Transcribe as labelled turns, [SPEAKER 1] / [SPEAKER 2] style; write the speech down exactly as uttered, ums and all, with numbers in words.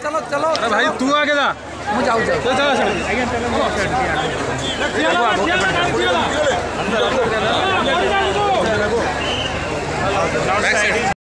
[SPEAKER 1] चलो चलो
[SPEAKER 2] अरे भाई तू आगे जा
[SPEAKER 1] ମୁଁ ଯାଉଛି
[SPEAKER 2] चल चल